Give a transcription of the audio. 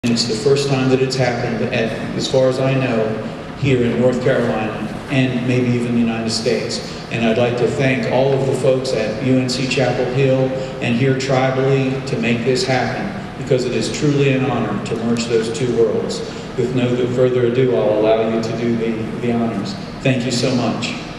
It's the first time that it's happened, as far as I know, here in North Carolina and maybe even the United States. And I'd like to thank all of the folks at UNC Chapel Hill and here tribally to make this happen, because it is truly an honor to merge those two worlds. With no further ado, I'll allow you to do the honors. Thank you so much.